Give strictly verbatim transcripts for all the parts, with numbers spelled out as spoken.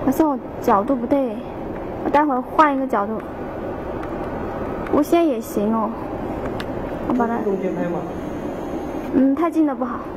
好像我角度不对，我待会儿换一个角度。无线也行哦，我把它。 中间拍吗？ 嗯，太近的不好。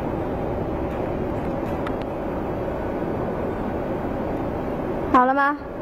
好了吗？